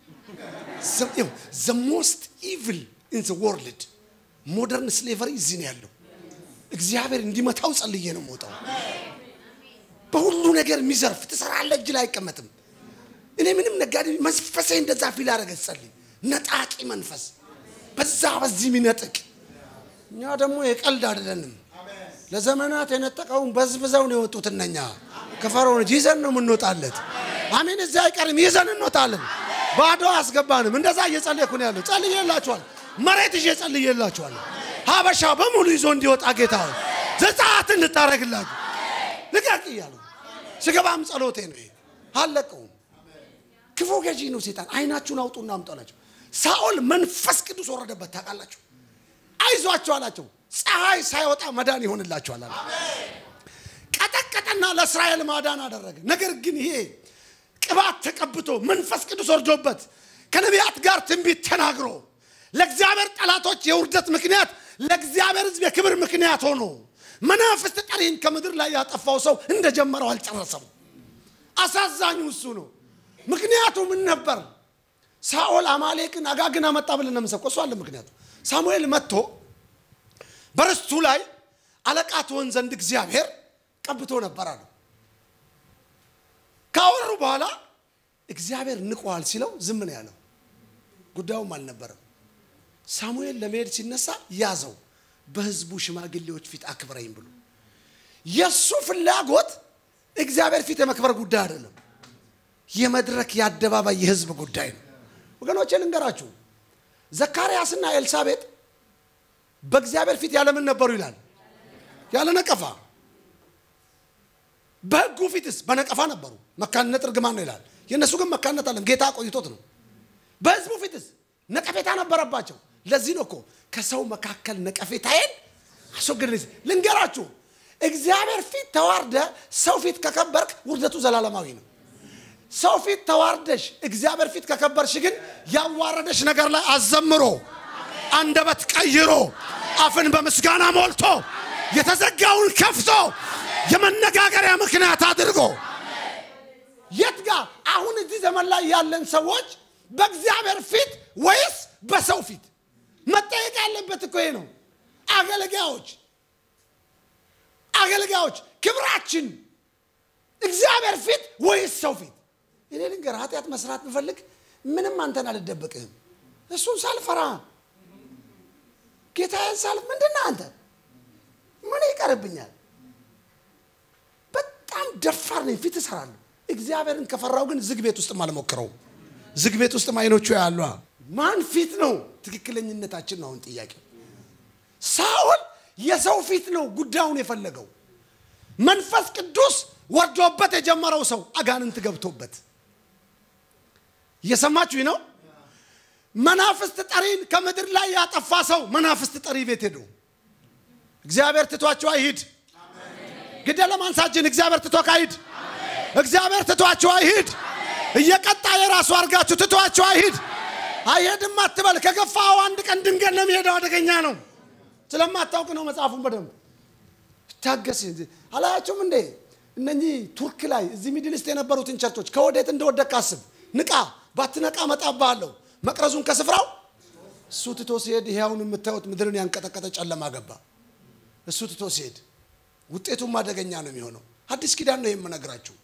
the most evil in the world modern slavery is in ያለው እግዚአብሔር እንዲመታው ጸልዬ ነው ሞታው በሁሉ ነገር የሚዘርፍ ተሰራለ እጅ ላይ አይቀመጥም እኔ ምንም ነጋዴ መንፈሴ እንደዛ ፊል አረገ ጸልይ ነጣቂ መንፈስ በዚህ ሚነጥቅ እኛ ደግሞ የቀልድ አይደለንም ለዘመናት የነጠቀውን በዝብዘው ነው የወጡት እነኛ ከፈርዖን ይዘን ነው የምንወጣለት አሜን እዛ አይቀርም ይዘን እንወጣለን ባዶ አስገባንም እንደዛ እየጸለይኩ ነው ያለው ጸልይላችኋል መሬት እየጸልይላችኋል ሀበሻ በሙሉ ይዞ እንዲወጣ ጌታው ዘጻትን ልታረግላችሁ ልቀቅ ይያሉ ስገባም ጸሎቴ ነው አለቀው ክፉ ገዢ ነው ሰይጣን አይናችሁን አውጡና አምጣላችሁ ሳኦል መንፈስ ቅዱስ ወረደበት ታቃላችሁ አይዟችሁ አላችሁ ፀሐይ ሳይወጣ መዳን ይሆንላችኋል አሜን ቀጠቀጠና ለእስራኤል ማዳን አደረገ ነገር ግን ይሄ ቅባት ተቀብቶ መንፈስ ቅዱስ ወርዶበት ከነቢያት ጋር ትንቢት ተናግሮ ለእግዚአብሔር ጠላቶች የውርደት ምክንያት ለእግዚአብሔር ሕዝብ የክብር ምክንያት ሆኖ መናፍስት ጠሪን ከምድር ላይ ያጠፋው ሰው እንደጀመረው አልጨረሰም አሳዛኙ እሱ ነው ምክንያቱ ምን ነበር ሳኦል አማሌቅን አጋግን አመጣ ብለን እንሰብከው እሱ አለ ምክንያቱ ሳሙኤል መጥቶ በርስቱ ላይ አለቃት ወን ዘንድ እግዚአብሔር ቀብቶ ነበር አለ ካወሩ በኋላ እግዚአብሔር ንቋል ሲለው ዝም ነው ያለው ጉዳዩም አልነበረም ሳሙኤል ለመሄድ ሲነሳ ያዘው በህዝቡ ሽማግሌዎች ፊት አክብረኝ ብሎ የሱ ፍላጎት እግዚአብሔር ፊት የመክበር ጉዳይ አይደለም የመድረክ ያደባባይ የህዝብ ጉዳይ ነው ወገኖቼ ልንገራችሁ ዘካርያስና ኤልሳቤጥ በእግዚአብሔር ፊት ያለምን ነበሩ ይላል ያለ ነቀፋ በህጉ ፊትስ በነቀፋ ነበሩ መካንነት ርግማን ነው ይላል የነሱ ግን መካንነት አለም ጌታ ቆይቶት ነው በህዝቡ ፊትስ ነቀፌታ ነበረባቸው ለዚህ ነው እኮ ከሰው መካከል ነቀፌታዬን አስወግድልኝ ልንገራችሁ እግዚአብሔር ፊት ተዋርደ ሰው ፊት ከከበርክ ውርደቱ ዘላለማዊ ነው ሰው ፊት ተዋርደሽ እግዚአብሔር ፊት ከከበርሽ ግን ያዋረደሽ ነገር ላይ አዘምሮ አንደበት ቀይሮ አፍን በመስጋና ሞልቶ የተዘጋውን ከፍቶ የመነጋገሪያ ምክንያት አድርጎ የትጋ አሁን እዚህ ዘመን ላይ ያለን ሰዎች በእግዚአብሔር ፊት ወይስ በሰው ፊት መጠየቅ ያለበት እኮ ነው አገልጋዮች ክብራችን እግዚአብሔር ፊት ወይስ ሰው ፊት እኔ ልንገር ኃጢአት መስራት ብፈልግ ምንም አንተን አልደበቅህም እሱን ሳልፈራ ጌታዬን ሳልፍ ምንድነው አንተ ምን ይቀርብኛል በጣም ደፋር ነኝ ፊት እሰራለሁ እግዚአብሔርን ከፈራው ግን ዝግ ቤት ውስጥ ማልሞክረው ዝግ ቤት ውስጥ ማይኖቹ ያሉ ማን ፊት ነው ትክክለኛነታችን ነው ጥያቄ ሳኦል የሰው ፊት ነው ጉዳዩን የፈለገው መንፈስ ቅዱስ ወርዶበት የጀመረው ሰው አጋንንት ገብቶበት የሰማችሁ ነው መናፍስት ጠሪን ከምድር ላይ ያጠፋ ሰው መናፍስት ጠሪ ቤት ሄዶ እግዚአብሔር ትቷቸው አይሂድ ግዴለ ማንሳጅን እግዚአብሔር ትቶካ አይሂድ እግዚአብሔር ትቷቸው አይሂድ እየቀጣ የራሱ አርጋችሁ ትቷቸው አይሂድ አይሄድም አትበል ከገፋው አንድ ቀን ድንገት ነው የሚሄደው አደገኛ ነው ስለማታውቅ ነው መጽሐፉን በደንብ ታገስ አላያችሁም እንዴ እነኚህ ቱርክ ላይ እዚህ ሚድል ኢስት የነበሩትን ቸርቾች ከወዴት እንደወደቀ አስብ ንቃ ባትነቃ መጣባለው መቅረዙን ከስፍራው እሱ ትቶ ሲሄድ ይሄውን የምታዩት ምድርን ያንቀጠቀጠ ጨለማ ገባ እሱ ትቶ ሲሄድ ውጤቱም አደገኛ ነው የሚሆነው አዲስ ኪዳን ነው የምነግራችሁ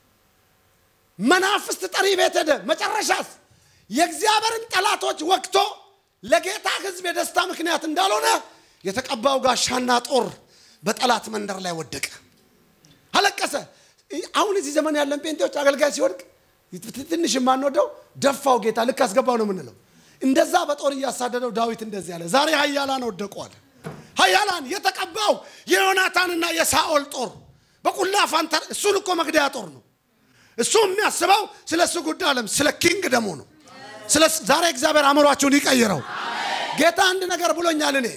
መናፍስት ጠሪ ቤት ሄደ መጨረሻስ የእግዚአብሔርን ጠላቶች ወቅቶ ለጌታ ሕዝብ የደስታ ምክንያት እንዳልሆነ የተቀባው ጋሻና ጦር በጠላት መንደር ላይ ወደቀ አለቀሰ አሁን እዚህ ዘመን ያለን ጴንጤዎች አገልጋይ ሲወድቅ ትንሽ ማንወደው ደፋው ጌታ ልክ አስገባው ነው ምንለው እንደዛ በጦር ያሳደደው ዳዊት እንደዚህ ያለ ዛሬ ኃያላን ወደቁዋል ኃያላን የተቀባው የዮናታንና የሳኦል ጦር በቁላፋንታ እሱን እኮ መግደያ ጦር ነው እሱ የሚያስበው ስለሱ ጉዳይ አለም ስለ ኪንግ ደሞ ነው ስለ ዛሬ እግዚአብሔር አመሯቸውን ይቀይረው ጌታ አንድ ነገር ብሎኛል እኔ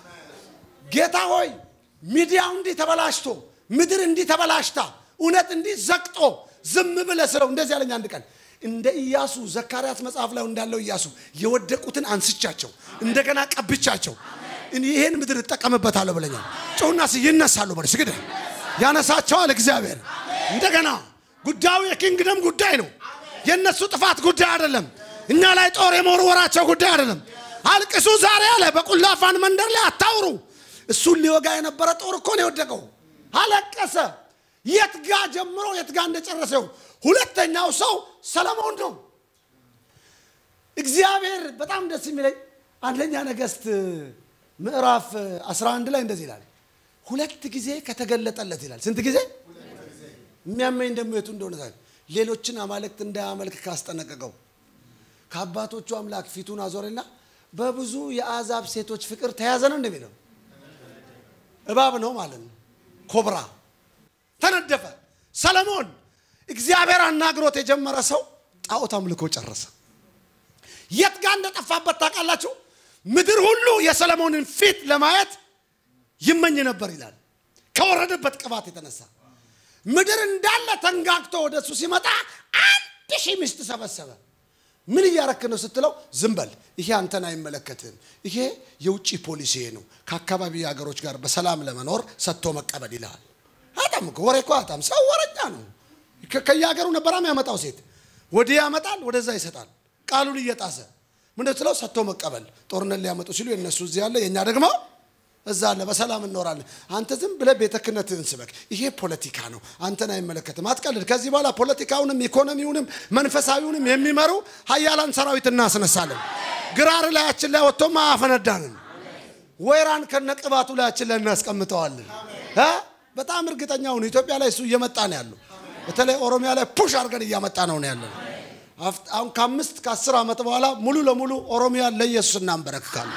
ጌታ ሆይ ሚዲያው እንዲ ተበላሽቶ ምድር እንዲ ተበላሽታ እውነት እንዲ ዘቅጦ ዝም ብለ ስለው እንደዚህ ያለኝ አንድ ቀን እንደ ኢያሱ ዘካርያስ መጽሐፍ ላይ እንዳለው ኢያሱ የወደቁትን አንስቻቸው እንደገና ቀብቻቸው ይሄን ምድር ተጠቀመበታለሁ ብለኛል ጮናስ ይነሳሉ በርስ ግደ ያነሳቸዋል እግዚአብሔር እንደገና ጉዳዩ የኪንግደም ጉዳይ ነው የነሱ ጥፋት ጉዳይ አይደለም እኛ ላይ ጦር የመወርወራቸው ጉዳይ አይደለም አልቅሱ ዛሬ አለ በቁላፋን መንደር ላይ አታውሩ እሱን ሊወጋ የነበረ ጦር እኮ ነው የወደቀው አለቀሰ የትጋ ጀምሮ የትጋ እንደጨረሰው ሁለተኛው ሰው ሰለሞን ነው እግዚአብሔር በጣም ደስ የሚለኝ አንደኛ ነገስት ምዕራፍ 11 ላይ እንደዚህ ይላል ሁለት ጊዜ ከተገለጠለት ይላል ስንት ጊዜ የሚያመኝ ደሞ የቱ እንደሆነ ታዲያ ሌሎችን አማልክት እንዳያመልክ ካስጠነቀቀው ከአባቶቹ አምላክ ፊቱን አዞረና በብዙ የአዛብ ሴቶች ፍቅር ተያዘ ነው እንደሚለው እባብ ነው ማለት ነው ኮብራ ተነደፈ ሰለሞን እግዚአብሔር አናግሮት የጀመረ ሰው ጣዖት አምልኮ ጨረሰ የት ጋር እንደጠፋበት ታውቃላችሁ ምድር ሁሉ የሰለሞንን ፊት ለማየት ይመኝ ነበር ይላል ከወረደበት ቅባት የተነሳ ምድር እንዳለ ተንጋግቶ ወደሱ ሲመጣ 1000 ሚስት ሰበሰበ ምን እያረክ ነው ስትለው ዝም በል ይሄ አንተን አይመለከትም ይሄ የውጪ ፖሊሲ ነው ከአካባቢ ሀገሮች ጋር በሰላም ለመኖር ሰጥቶ መቀበል ይላል አጣም ወሬ እኮ አጣም ሰው ወረኛ ነው ከያገሩ ነበራም ያመጣው ሴት ወዲያ ያመጣል ወደዛ ይሰጣል ቃሉን እየጣሰ ምን ነው ሰጥቶ መቀበል ጦርነት ሊያመጡ ሲሉ የነሱ እዚህ ያለ የኛ ደግሞ እዛ አለ በሰላም እንኖራለን አንተ ዝም ብለ ቤተክነትን ስበክ ይሄ ፖለቲካ ነው አንተን አይመለከትም አትቀልድ ከዚህ በኋላ ፖለቲካውንም ኢኮኖሚውንም መንፈሳዊውንም የሚመሩ ኃያላን ሰራዊት እናስነሳለን ግራር ላያችን ላይ ወጥቶ ማፈነዳንን ወይራን ከነቅባቱ ላያችን ላይ እናስቀምጠዋለን በጣም እርግጠኛው ነው ኢትዮጵያ ላይ እሱ እየመጣ ነው ያለው በተለይ ኦሮሚያ ላይ ፑሽ አርገን እያመጣ ነው ያለው አሁን ከ5 ከ10 አመት በኋላ ሙሉ ለሙሉ ኦሮሚያ ለኢየሱስ እናንበረክካለን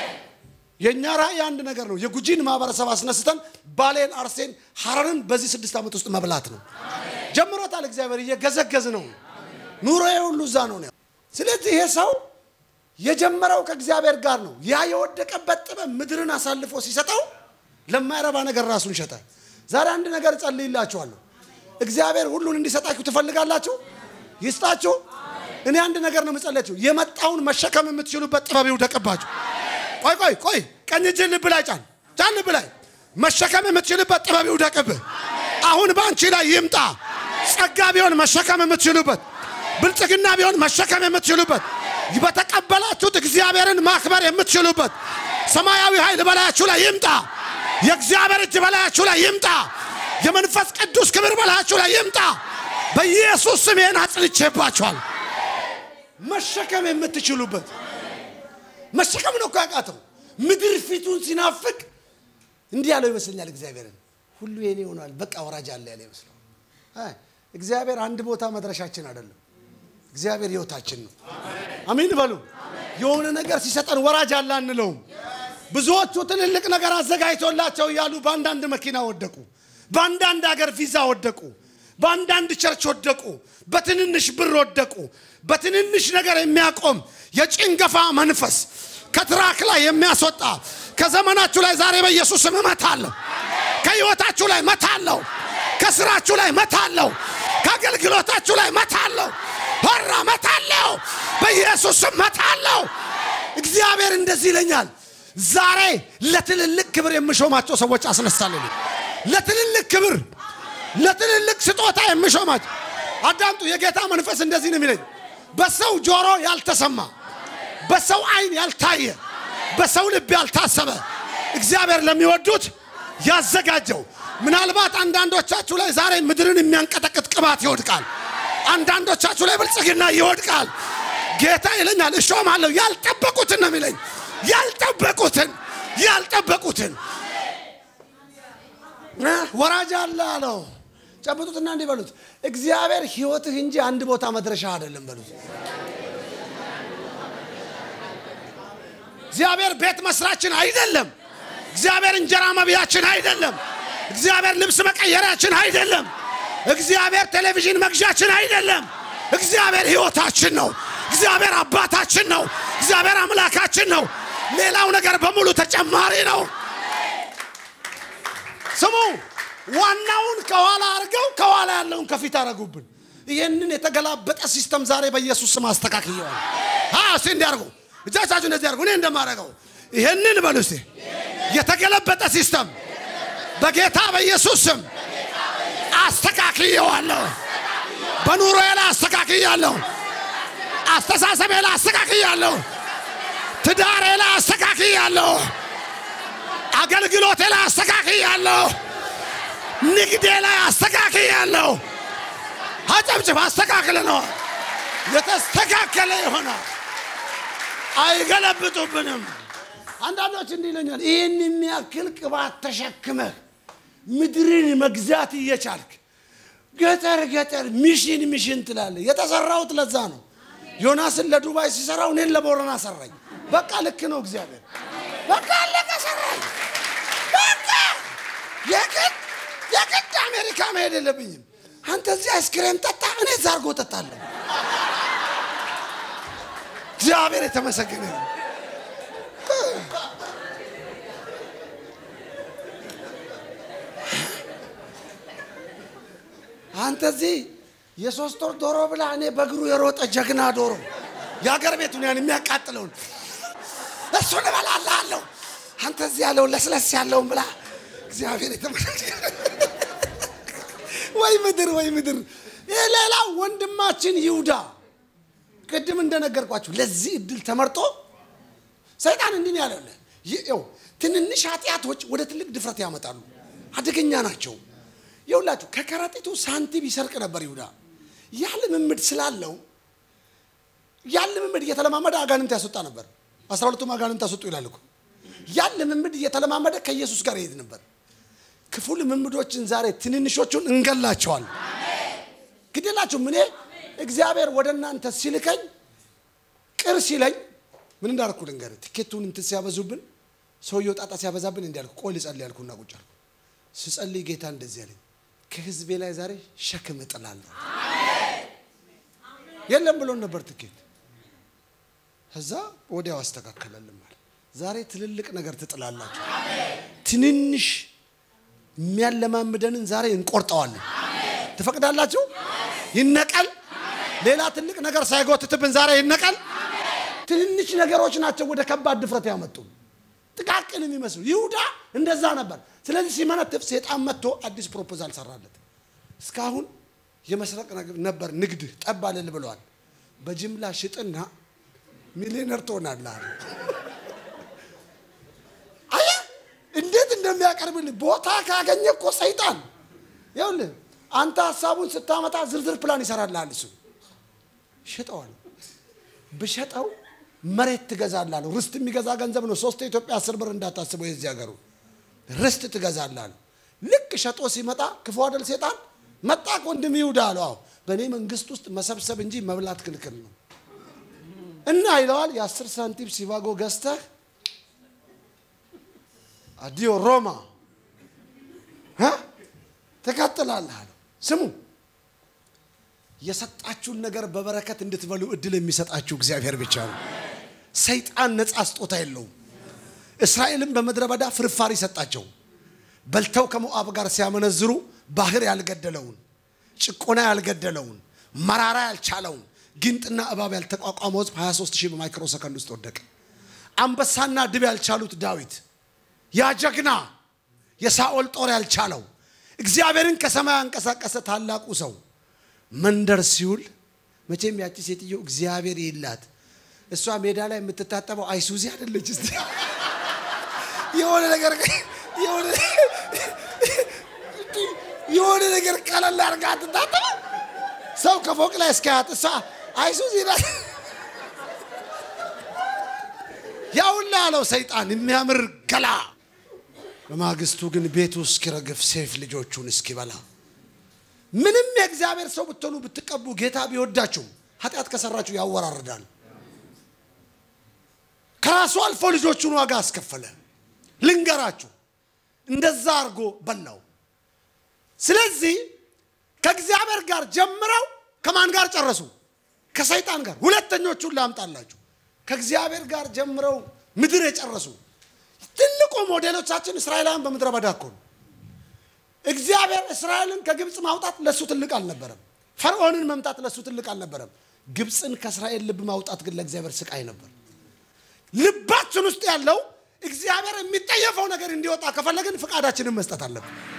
የኛ ራእይ አንድ ነገር ነው የጉጂን ማህበረሰብ አስነስተን ባሌን አርሴን ሐረርን በዚህ 6 አመት ውስጥ መብላት ነው ጀምሮታል እግዚአብሔር እየገዘገዝ ነው ኑሮዬ ሁሉ እዛ ነው ስለዚህ ይሄ ሰው የጀመረው ከእግዚአብሔር ጋር ነው ያ የወደቀበት ጥበብ ምድርን አሳልፎ ሲሰጠው ለማይረባ ነገር ራሱን ሸጠ ዛሬ አንድ ነገር ጸልይላችኋለሁ እግዚአብሔር ሁሉን እንዲሰጣችሁ ትፈልጋላችሁ ይስጣችሁ እኔ አንድ ነገር ነው መጸለያችሁ የመጣውን መሸከም የምትችሉበት ጥበብ ይውደቅባችሁ ቆይ ቀኝ እጅ ልብ ላይ ጫን ልብ ላይ መሸከም የምትችሉበት ጥበብ ይውደቅብህ አሁን ባንቺ ላይ ይምጣ ጸጋ ቢሆን መሸከም የምትችሉበት ብልጽግና ቢሆን መሸከም የምትችሉበት በተቀበላችሁት እግዚአብሔርን ማክበር የምትችሉበት ሰማያዊ ኃይል በላያችሁ ላይ ይምጣ የእግዚአብሔር እጅ በላያችሁ ላይ ይምጣ የመንፈስ ቅዱስ ክብር በላያችሁ ላይ ይምጣ በኢየሱስ ስም ይሄን አጽልቼባችኋል መሸከም የምትችሉበት መሸከም ነው ያቃተው ምድር ፊቱን ሲናፍቅ እንዲህ ያለው ይመስልኛል እግዚአብሔርን ሁሉ የኔ ሆኗል በቃ ወራጅ አለ ያለ ይመስላል እግዚአብሔር አንድ ቦታ መድረሻችን አይደለም እግዚአብሔር ህይወታችን ነው አሜን በሉ የሆነ ነገር ሲሰጠን ወራጅ አለ አንለውም ብዙዎቹ ትልልቅ ነገር አዘጋጅቶላቸው ያሉ ባንዳንድ መኪና ወደቁ ባንዳንድ ሀገር ቪዛ ወደቁ ባንዳንድ ቸርች ወደቁ በትንንሽ ብር ወደቁ በትንንሽ ነገር የሚያቆም የጭንገፋ መንፈስ ከትራክ ላይ የሚያስወጣ ከዘመናችሁ ላይ ዛሬ በኢየሱስ ስም መታለው ከህይወታችሁ ላይ መታለው ከስራችሁ ላይ መታለው ከአገልግሎታችሁ ላይ መታለው ሆራ መታለው በኢየሱስ ስም መታለው እግዚአብሔር እንደዚህ ይለኛል ዛሬ ለትልልቅ ክብር የምሾማቸው ሰዎች አስነሳለሁ ለትልልቅ ክብር ለትልልቅ ስጦታ የምሾማቸው አዳምጡ የጌታ መንፈስ እንደዚህ ነው የሚለኝ በሰው ጆሮ ያልተሰማ በሰው አይን ያልታየ በሰው ልብ ያልታሰበ እግዚአብሔር ለሚወዱት ያዘጋጀው ምናልባት አንዳንዶቻችሁ ላይ ዛሬ ምድርን የሚያንቀጠቅጥ ቅባት ይወድቃል አንዳንዶቻችሁ ላይ ብልጽግና ይወድቃል ጌታ ይለኛል እሾማለሁ ያልጠበቁትን ነው የሚለኝ ያልጠበቁትን ወራጅ አለው ጨብጡትና እንዲህ በሉት እግዚአብሔር ህይወትህ እንጂ አንድ ቦታ መድረሻ አይደለም በሉት እግዚአብሔር ቤት መስራችን አይደለም እግዚአብሔር እንጀራ መብያችን አይደለም እግዚአብሔር ልብስ መቀየራችን አይደለም እግዚአብሔር ቴሌቪዥን መግዣችን አይደለም እግዚአብሔር ህይወታችን ነው እግዚአብሔር አባታችን ነው እግዚአብሔር አምላካችን ነው ሌላው ነገር በሙሉ ተጨማሪ ነው ስሙ ዋናውን ከኋላ አርገው ከኋላ ያለውን ከፊት አረጉብን ይሄንን የተገላበጠ ሲስተም ዛሬ በኢየሱስ ስም አስተካክየዋል ሲንዲ አርጉ እጃቻችሁ እንደዚህ አርጉ እኔ እንደማረጋው ይሄንን በሉስ የተገላበጠ ሲስተም በጌታ በኢየሱስ ስም አስተካክየዋለሁ በኑሮዬ ላይ አስተካክያለሁ አስተሳሰቤ ላይ አስተካክያለሁ ትዳሬ ላይ አስተካክያለሁ አገልግሎቴ ላይ አስተካክያለሁ ንግዴ ላይ አስተካክያለሁ አጨብጭብ አስተካክለነው የተስተካከለ ይሆናል አይገለብጡብንም አንዳንዶች እንዲለኛል ይሄን የሚያክል ቅባት ተሸክመህ ምድርን መግዛት እየቻልክ ገጠር ሚሽን ትላለህ የተሰራውት ለዛ ነው ዮናስን ለዱባይ ሲሰራው እኔን ለቦረና ሰራኝ በቃ ልክ ነው እግዚአብሔር በቃ ለከሰራኝ በቃ የግድ አሜሪካ መሄድ የለብኝም አንተ እዚህ አይስክሬም ጠጣ እኔ ዛርጎ ጠጣለሁ እግዚአብሔር የተመሰገነ ነው አንተ እዚህ የሶስት ወር ዶሮ ብላ እኔ በእግሩ የሮጠ ጀግና ዶሮ ያገር ቤቱን ያን የሚያቃጥለውን እሱን እበላለሁ አንተ እዚህ ያለው ለስለስ ያለውን ብላ እግዚአብሔር የተመረጠ ወይ ምድር ሌላ ወንድማችን ይሁዳ ቅድም እንደነገርኳችሁ ለዚህ እድል ተመርጦ ሰይጣን እንዲህ ያለው ይው ትንንሽ ኃጢያቶች ወደ ትልቅ ድፍረት ያመጣሉ አደገኛ ናቸው ይውላችሁ ከከረጢቱ ሳንቲም ይሰርቅ ነበር ይሁዳ ያለ ምምድ ስላለው ያለ ምምድ እየተለማመደ አጋንንት ያስወጣ ነበር 12ቱ አጋንንት ያስወጡ ይላል እኮ ያለ ምምድ እየተለማመደ ከኢየሱስ ጋር ይሄድ ነበር ክፉ ልምምዶችን ዛሬ ትንንሾቹን እንገላቸዋል ግዴላችሁ ምን እግዚአብሔር ወደናንተ ሲልከኝ ቅርስ ይለኝ ምን እንዳርኩ ልንገር ትኬቱን እንት ሲያበዙብን ሰውየው ጣጣ ሲያበዛብን እንዲያልኩ ቆይ ልጸልይ ያልኩና ቁጭ አልኩ ስጸልይ ጌታ እንደዚህ ያለኝ ከህዝቤ ላይ ዛሬ ሸክም እጥላለሁ አሜን የለም ብሎ ነበር ትኬት ከዛ ወዲያው አስተካከለልን ማለት ዛሬ ትልልቅ ነገር ትጥላላችሁ አሜን ትንንሽ የሚያለማምደንን ዛሬ እንቆርጣዋለን አሜን ትፈቅዳላችሁ ይነቀል ሌላ ትልቅ ነገር ሳይጎትትብን ዛሬ ይነቀል አሜን ትንንሽ ነገሮች ናቸው ወደ ከባድ ድፍረት ያመጡ ጥቃቅን የሚመስሉ ይሁዳ እንደዛ ነበር ስለዚህ ሲመነትፍ ሰይጣን መጥቶ አዲስ ፕሮፖዛል ሰራለት እስካሁን የመስረቅ ነበር ንግድ ጠባለል ብለዋል በጅምላ ሽጥና ሚሊዮነር ትሆናለህ አያ እንዴት እንደሚያቀርብልህ ቦታ ካገኘ እኮ ሰይጣን ይኸውልህ አንተ ሐሳቡን ስታመጣ ዝርዝር ፕላን ይሰራልሃል እሱ ሽጠዋል በሸጠው መሬት ትገዛላለህ ርስት የሚገዛ ገንዘብ ነው 3 ኢትዮጵያ 10 ብር እንዳታስበው የዚህ ሀገሩ ርስት ትገዛላለህ ልክ ሸጦ ሲመጣ ክፉ አይደል ሰይጣን መጣ ወንድም ይሁዳ አለው በኔ መንግስት ውስጥ መሰብሰብ እንጂ መብላት ክልክል ነው እና ይለዋል የ10 ሳንቲም ሲቫጎ ገዝተህ አዲዮ ሮማ ተከተላለህ ስሙ የሰጣችሁን ነገር በበረከት እንድትበሉ እድል የሚሰጣችሁ እግዚአብሔር ብቻ ነው ሰይጣን ነፃ ስጦታ የለውም እስራኤልን በመድረበዳ ፍርፋሪ ሰጣቸው በልተው ከሞአብ ጋር ሲያመነዝሩ ባህር ያልገደለውን ጭቆና ያልገደለውን መራራ ያልቻለውን ግንጥና እባብ ያልተቋቋመው 23000 በማይክሮ ሰከንድ ውስጥ ወደቀ አንበሳና ድብ ያልቻሉት ዳዊት ያ ጀግና የሳኦል ጦር ያልቻለው እግዚአብሔርን ከሰማይ አንቀሳቀሰ ታላቁ ሰው መንደር ሲውል መቼም ያቺ ሴትዮ እግዚአብሔር ይላት እሷ ሜዳ ላይ የምትታጠበው አይሱዚ አይደለች እስቲ የሆነ ነገር ቀለል አድርጋ ትታጠብ ሰው ከፎቅ ላይ እስካያት እሷ አይሱዚ ይላል ያውላ አለው ሰይጣን የሚያምር ገላ በማግስቱ ግን ቤቱ እስኪረግፍ ሴፍ ልጆቹን እስኪበላ ምንም የእግዚአብሔር ሰው ብትሆኑ ብትቀቡ ጌታ ቢወዳችሁ ኃጢአት ከሰራችሁ ያወራርዳል ከራሱ አልፎ ልጆቹን ዋጋ አስከፈለ ልንገራችሁ እንደዛ አርጎ በላው ስለዚህ ከእግዚአብሔር ጋር ጀምረው ከማን ጋር ጨረሱ ከሰይጣን ጋር ሁለተኞቹን ላምጣላችሁ ከእግዚአብሔር ጋር ጀምረው ምድር የጨረሱ ትልቁ ሞዴሎቻችን እስራኤላውያን በመድረ በዳ እኮ እግዚአብሔር እስራኤልን ከግብጽ ማውጣት ለሱ ትልቅ አልነበረም ፈርዖንን መምጣት ለሱ ትልቅ አልነበረም ግብጽን ከእስራኤል ልብ ማውጣት ግን ለእግዚአብሔር ስቃይ ነበር ልባችን ውስጥ ያለው እግዚአብሔር የሚጠየፈው ነገር እንዲወጣ ከፈለግን ፍቃዳችንን መስጠት አለብን